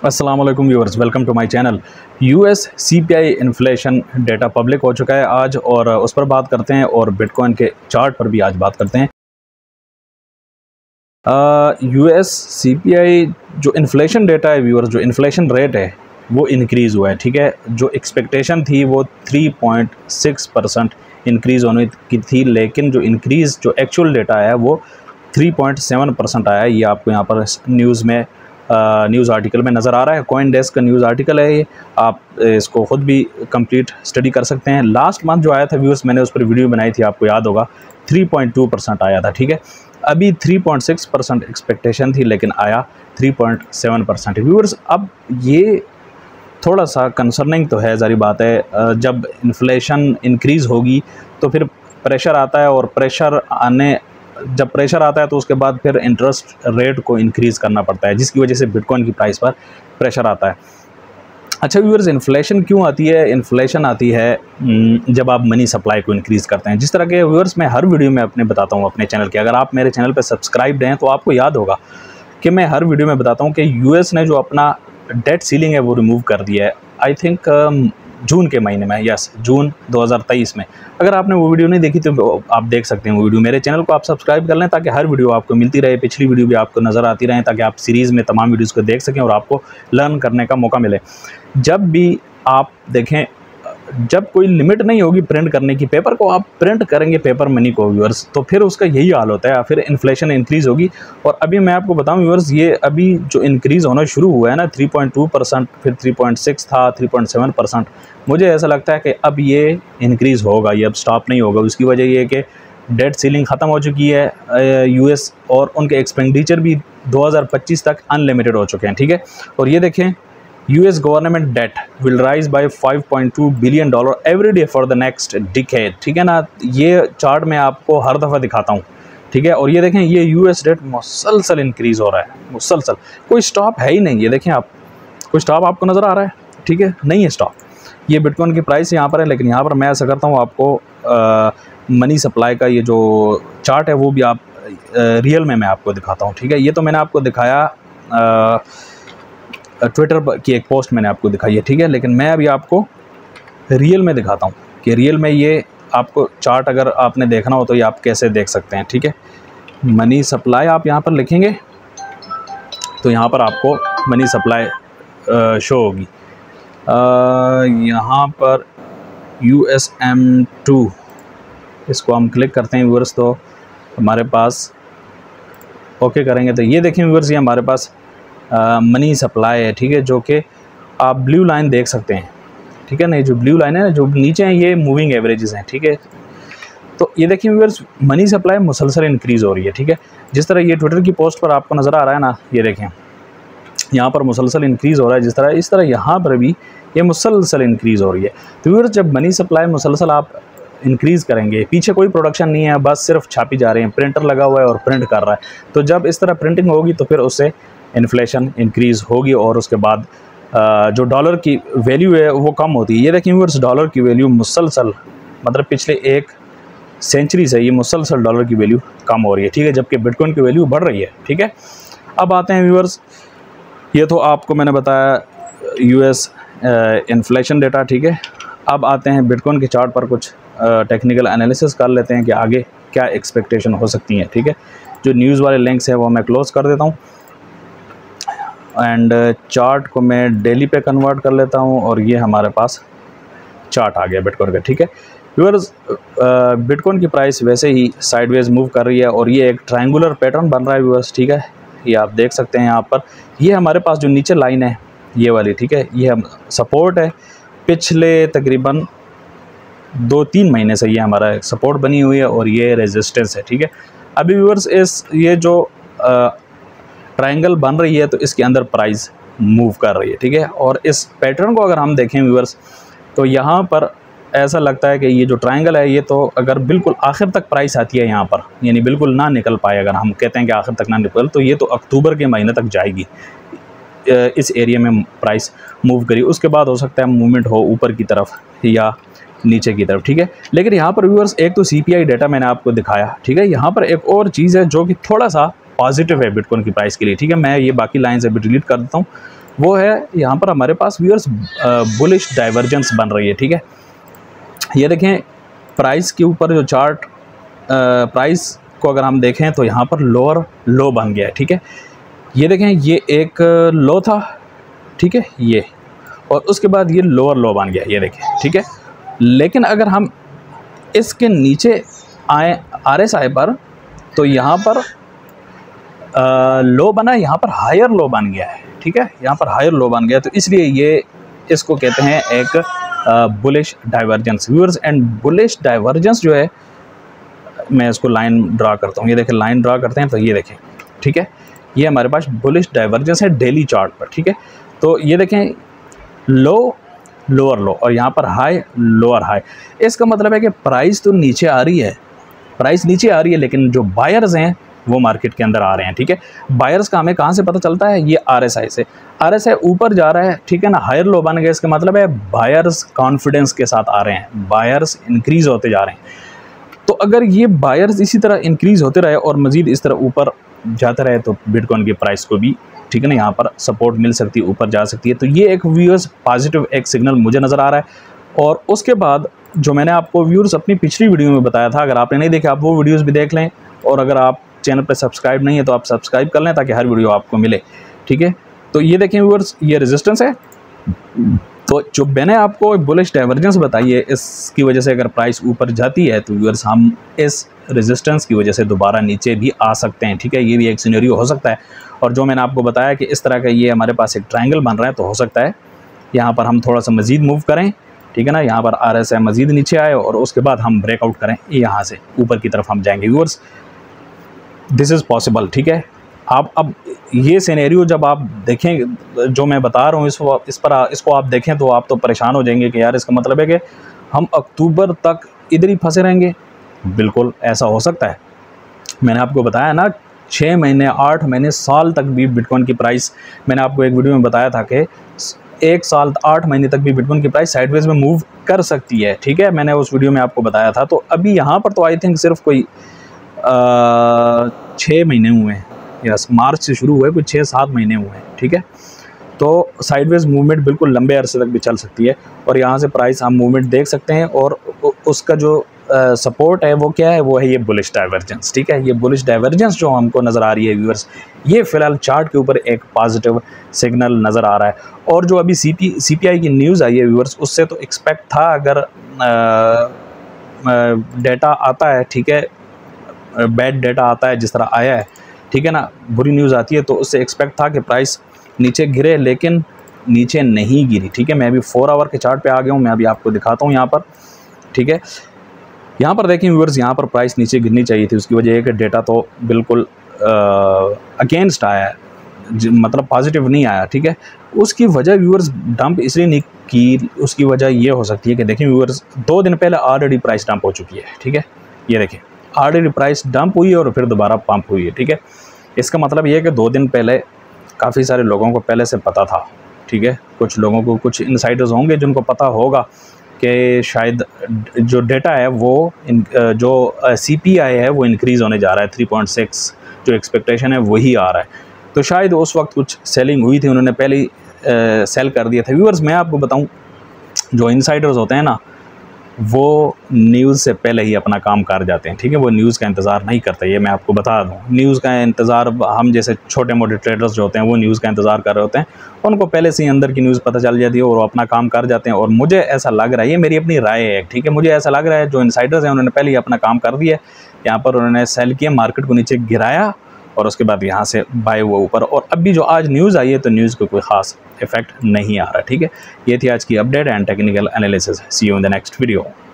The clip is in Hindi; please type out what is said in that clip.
अस्सलाम वालेकुम viewers, welcome to my channel. US CPI inflation data public हो चुका है आज और उस पर बात करते हैं और बिटकॉइन के चार्ट पर भी आज बात करते हैं। यूएस सीपीआई जो इन्फ्लेशन डेटा है व्यूअर्स, जो इन्फ्लेशन रेट है वो इंक्रीज़ हुआ है। ठीक है, जो एक्सपेक्टेशन थी वो 3.6% इंक्रीज़ होने की थी, लेकिन जो इंक्रीज़ जो एक्चुअल डेटा है वो 3.7% आया है। ये आपको यहाँ पर न्यूज़ में न्यूज़ आर्टिकल में नज़र आ रहा है। कॉइन डेस्क का न्यूज़ आर्टिकल है ये, आप इसको ख़ुद भी कंप्लीट स्टडी कर सकते हैं। लास्ट मंथ जो आया था व्यूअर्स, मैंने उस पर वीडियो बनाई थी, आपको याद होगा, 3.2% आया था। ठीक है, अभी 3.6% एक्सपेक्टेशन थी लेकिन आया 3.7% व्यूअर्स। अब ये थोड़ा सा कंसर्निंग तो है, ज़ाहिर बात है। जब इन्फ्लेशन इंक्रीज़ होगी तो फिर प्रेशर आता है, और जब प्रेशर आता है तो उसके बाद फिर इंटरेस्ट रेट को इंक्रीज़ करना पड़ता है, जिसकी वजह से बिटकॉइन की प्राइस पर प्रेशर आता है। अच्छा व्यूअर्स, इन्फ्लेशन क्यों आती है? इन्फ्लेशन आती है जब आप मनी सप्लाई को इंक्रीज़ करते हैं। जिस तरह के व्यूअर्स मैं हर वीडियो में अपने बताता हूँ अपने चैनल के, अगर आप मेरे चैनल पर सब्सक्राइब हैं तो आपको याद होगा कि मैं हर वीडियो में बताता हूँ कि यूएस ने जो अपना डेट सीलिंग है वो रिमूव कर दिया है। आई थिंक जून के महीने में, यस, जून 2023 में। अगर आपने वो वीडियो नहीं देखी तो आप देख सकते हैं वो वीडियो। मेरे चैनल को आप सब्सक्राइब कर लें ताकि हर वीडियो आपको मिलती रहे, पिछली वीडियो भी आपको नज़र आती रहे, ताकि आप सीरीज़ में तमाम वीडियोज़ को देख सकें और आपको लर्न करने का मौका मिले। जब भी आप देखें, जब कोई लिमिट नहीं होगी प्रिंट करने की, पेपर को आप प्रिंट करेंगे, पेपर मनी को व्यूअर्स, तो फिर उसका यही हाल होता है, फिर इन्फ्लेशन इंक्रीज़ होगी। और अभी मैं आपको बताऊं व्यूअर्स, ये अभी जो इंक्रीज़ होना शुरू हुआ है ना, 3.2%, फिर 3.6 था, 3.7%, मुझे ऐसा लगता है कि अब ये इंक्रीज़ होगा, ये अब स्टॉप नहीं होगा। उसकी वजह ये है कि डेट सीलिंग ख़त्म हो चुकी है यूएस, और उनके एक्सपेंडिचर भी 2025 तक अनलिमिटेड हो चुके हैं। ठीक है, और ये देखें, US government debt will rise by $5.2 billion every day for the next decade. ठीक है ना, ये चार्ट मैं आपको हर दफ़ा दिखाता हूँ। ठीक है, और ये देखें, ये US डेट मुसलसल इंक्रीज़ हो रहा है, मुसलसल, कोई स्टॉप है ही नहीं। ये देखें आप, कोई स्टॉप आपको नज़र आ रहा है? ठीक है, नहीं है स्टॉप। ये बिटकॉइन की प्राइस यहाँ पर है, लेकिन यहाँ पर मैं ऐसा करता हूँ, आपको मनी सप्लाई का ये जो चार्ट है वो भी आप रियल में मैं आपको दिखाता हूँ। ठीक है, ये तो मैंने आपको दिखाया, ट्विटर पर की एक पोस्ट मैंने आपको दिखाई है। ठीक है, लेकिन मैं अभी आपको रियल में दिखाता हूँ कि रियल में ये आपको चार्ट अगर आपने देखना हो तो ये आप कैसे देख सकते हैं। ठीक है, मनी सप्लाई आप यहाँ पर लिखेंगे तो यहाँ पर आपको मनी सप्लाई शो होगी। यहाँ पर USM2, इसको हम क्लिक करते हैं व्यूअर्स, तो हमारे पास ओके करेंगे तो ये देखें व्यूअर्स, ये हमारे पास मनी सप्लाई है। ठीक है, जो कि आप ब्लू लाइन देख सकते हैं। ठीक है ना, ये जो ब्लू लाइन है ना, जो नीचे हैं, ये मूविंग एवरेजेस हैं। ठीक है, तो ये देखिए व्यूअर्स, मनी सप्लाई मुसलसल इंक्रीज़ हो रही है। ठीक है, जिस तरह ये ट्विटर की पोस्ट पर आपको नज़र आ रहा है ना, ये देखें यहाँ पर मुसलसल इंक्रीज़ हो रहा है, जिस तरह इस तरह यहाँ पर भी ये मुसलसल इंक्रीज़ हो रही है। तो व्यूअर्स, जब मनी सप्लाई मुसलसल आप इंक्रीज़ करेंगे, पीछे कोई प्रोडक्शन नहीं है, बस सिर्फ छापी जा रही है, प्रिंटर लगा हुआ है और प्रिंट कर रहा है, तो जब इस तरह प्रिंटिंग होगी तो फिर उससे इन्फ्लेशन इंक्रीज़ होगी और उसके बाद जो डॉलर की वैल्यू है वो कम होती है। ये देखिए व्यूअर्स, डॉलर की वैल्यू मुसलसल, मतलब पिछले एक सेंचुरी से ये मुसलसल डॉलर की वैल्यू कम हो रही है। ठीक है, जबकि बिटकॉइन की वैल्यू बढ़ रही है। ठीक है, अब आते हैं व्यूअर्स, ये तो आपको मैंने बताया यूएस इन्फ्लेशन डेटा। ठीक है, अब आते हैं बिटकॉइन के चार्ट पर, कुछ टेक्निकल एनालिसिस कर लेते हैं कि आगे क्या एक्सपेक्टेशन हो सकती है। ठीक है, जो न्यूज़ वाले लिंक्स हैं वो मैं क्लोज़ कर देता हूँ एंड चार्ट को मैं डेली पे कन्वर्ट कर लेता हूँ, और ये हमारे पास चार्ट आ गया बिटकॉइन का। ठीक है व्यूअर्स, बिटकॉइन की प्राइस वैसे ही साइडवेज मूव कर रही है और ये एक ट्रायंगुलर पैटर्न बन रहा है व्यूअर्स। ठीक है, ये आप देख सकते हैं यहाँ पर, ये हमारे पास जो नीचे लाइन है ये वाली, ठीक है, ये हम सपोर्ट है, पिछले तकरीबन 2-3 महीने से ये हमारा सपोर्ट बनी हुई है और ये रेजिस्टेंस है। ठीक है, अभी व्यूअर्स, ये जो ट्रायंगल बन रही है तो इसके अंदर प्राइस मूव कर रही है। ठीक है, और इस पैटर्न को अगर हम देखें व्यूअर्स, तो यहाँ पर ऐसा लगता है कि ये जो ट्रायंगल है, ये तो अगर बिल्कुल आखिर तक प्राइस आती है यहाँ पर, यानी बिल्कुल ना निकल पाए, अगर हम कहते हैं कि आखिर तक ना निकल, तो ये तो अक्टूबर के महीने तक जाएगी, इस एरिया में प्राइस मूव करी, उसके बाद हो सकता है मूवमेंट हो ऊपर की तरफ या नीचे की तरफ। ठीक है, लेकिन यहाँ पर व्यूअर्स, एक तो सीपीआई डेटा मैंने आपको दिखाया। ठीक है, यहाँ पर एक और चीज़ है जो कि थोड़ा सा पॉजिटिव है बिटकॉइन की प्राइस के लिए। ठीक है, मैं ये बाकी लाइन्स अभी डिलीट कर देता हूँ वो है यहाँ पर हमारे पास व्यूअर्स बुलिश डाइवर्जेंस बन रही है, ठीक है। ये देखें प्राइस के ऊपर जो चार्ट, प्राइस को अगर हम देखें तो यहाँ पर लोअर लो बन गया है, ठीक है। ये देखें ये एक लो था, ठीक है, ये, और उसके बाद ये लोअर लो बन गया, ये देखें, ठीक है। लेकिन अगर हम इसके नीचे आए RSI पर तो यहाँ पर लो बना, यहाँ पर हायर लो बन गया है, ठीक है, यहाँ पर हायर लो बन गया। तो इसलिए ये इसको कहते हैं एक bullish divergence viewers. And bullish divergence जो है, मैं इसको लाइन ड्रा करता हूँ, ये देखें लाइन ड्रा करते हैं तो ये देखें, ठीक है, ये हमारे पास बुलिश डाइवर्जेंस है डेली चार्ट पर, ठीक है। तो ये देखें लो लोअर लो और यहाँ पर हाई लोअर हाई। इसका मतलब है कि प्राइस तो नीचे आ रही है, प्राइस नीचे आ रही है, लेकिन जो बायर्स हैं वो मार्केट के अंदर आ रहे हैं, ठीक है। बायर्स का हमें कहाँ से पता चलता है? ये RSI से। RSI ऊपर जा रहा है, ठीक है ना, हायर लो बन गया, इसका मतलब है बायर्स कॉन्फिडेंस के साथ आ रहे हैं, बायर्स इंक्रीज़ होते जा रहे हैं। तो अगर ये बायर्स इसी तरह इंक्रीज़ होते रहे और मज़ीद इस तरह ऊपर जाते रहे तो बिटकॉइन की प्राइस को भी, ठीक है ना, यहाँ पर सपोर्ट मिल सकती है, ऊपर जा सकती है। तो ये एक व्यूअर्स पॉजिटिव एक सिग्नल मुझे नज़र आ रहा है। और उसके बाद जो मैंने आपको व्यूअर्स अपनी पिछली वीडियो में बताया था, अगर आपने नहीं देखा आप वो वीडियोस भी देख लें, और अगर आप चैनल पर सब्सक्राइब नहीं है तो आप सब्सक्राइब कर लें ताकि हर वीडियो आपको मिले, ठीक है। तो ये देखें व्यूअर्स, ये रेजिस्टेंस है। तो जो मैंने आपको बुलिश डाइवर्जेंस बताई है, इसकी वजह से अगर प्राइस ऊपर जाती है तो व्यूअर्स हम इस रेजिस्टेंस की वजह से दोबारा नीचे भी आ सकते हैं, ठीक है। ये भी एक सिनेरियो हो सकता है। और जो मैंने आपको बताया कि इस तरह का ये हमारे पास एक ट्रायंगल बन रहा है, तो हो सकता है यहाँ पर हम थोड़ा सा मज़ीद मूव करें, ठीक है ना, यहाँ पर RSI मज़ीद नीचे आए और उसके बाद हम ब्रेकआउट करें, यहाँ से ऊपर की तरफ हम जाएंगे व्यूअर्स। दिस इज़ पॉसिबल, ठीक है। आप अब ये सिनेरियो जब आप देखें जो मैं बता रहा हूँ, इसको आप देखें तो आप तो परेशान हो जाएंगे कि यार इसका मतलब है कि हम अक्टूबर तक इधर ही फंसे रहेंगे। बिल्कुल ऐसा हो सकता है। मैंने आपको बताया ना 6 महीने 8 महीने साल तक भी बिटकॉइन की प्राइस, मैंने आपको एक वीडियो में बताया था कि 1 साल 8 महीने तक भी बिटकॉइन की प्राइस साइडवेज में मूव कर सकती है, ठीक है। मैंने उस वीडियो में आपको बताया था। तो अभी यहाँ पर तो आई थिंक सिर्फ कोई 6 महीने हुए हैं, यस, मार्च से शुरू हुए, कुछ 6-7 महीने हुए हैं, ठीक है। तो साइडवेज मूवमेंट बिल्कुल लंबे अरसे तक भी चल सकती है और यहाँ से प्राइस हम मूवमेंट देख सकते हैं। और उसका जो सपोर्ट है वो क्या है? वो है ये बुलिश डाइवर्जेंस, ठीक है। ये बुलिश डाइवर्जेंस जो हमको नज़र आ रही है व्यूअर्स, ये फ़िलहाल चार्ट के ऊपर एक पॉजिटिव सिग्नल नज़र आ रहा है। और जो अभी CPI की न्यूज़ आई है व्यूअर्स, उससे तो एक्सपेक्ट था, अगर डेटा आता है, ठीक है, बैड डेटा आता है जिस तरह आया है, ठीक है ना, बुरी न्यूज़ आती है, तो उससे एक्सपेक्ट था कि प्राइस नीचे गिरे, लेकिन नीचे नहीं गिरी, ठीक है। मैं अभी 4 आवर के चार्ट पे आ गया हूँ, मैं अभी आपको दिखाता हूँ यहाँ पर, ठीक है। यहाँ पर देखें व्यूअर्स, यहाँ पर प्राइस नीचे गिरनी चाहिए थी। उसकी वजह है कि डेटा तो बिल्कुल अगेंस्ट आया है, मतलब पॉजिटिव नहीं आया, ठीक है। उसकी वजह व्यूअर्स डंप इसलिए नहीं की, उसकी वजह ये हो सकती है कि देखें व्यूअर्स, 2 दिन पहले ऑलरेडी प्राइस डंप हो चुकी है, ठीक है। ये देखें ऑलरेडी प्राइस डंप हुई है और फिर दोबारा पंप हुई है, ठीक है। इसका मतलब ये है कि 2 दिन पहले काफ़ी सारे लोगों को पहले से पता था, ठीक है। कुछ लोगों को, कुछ इनसाइडर्स होंगे जिनको पता होगा कि शायद जो डेटा है वो जो CPI है वो इंक्रीज़ होने जा रहा है, 3.6 जो एक्सपेक्टेशन है वही आ रहा है। तो शायद उस वक्त कुछ सेलिंग हुई थी, उन्होंने पहले ही सेल कर दिया था। व्यूअर्स मैं आपको बताऊं, जो इनसाइडर्स होते हैं ना, वो न्यूज़ से पहले ही अपना काम कर जाते हैं, ठीक है। वो न्यूज़ का इंतज़ार नहीं करते, ये मैं आपको बता दूं। न्यूज़ का इंतज़ार हम जैसे छोटे मोटे ट्रेडर्स जो होते हैं वो न्यूज़ का इंतज़ार कर रहे होते हैं, उनको पहले से ही अंदर की न्यूज़ पता चल जाती है और वो अपना काम कर जाते हैं। और मुझे ऐसा लग रहा है, ये मेरी अपनी राय है, ठीक है, मुझे ऐसा लग रहा है जो इनसाइडर्स हैं उन्होंने पहले ही अपना काम कर दिया। यहाँ पर उन्होंने सेल किया, मार्केट को नीचे गिराया और उसके बाद यहाँ से बाय हुआ ऊपर। और अभी जो आज न्यूज़ आई है तो न्यूज़ को कोई ख़ास इफेक्ट नहीं आ रहा, ठीक है। ये थी आज की update and technical analysis. See you in the next video.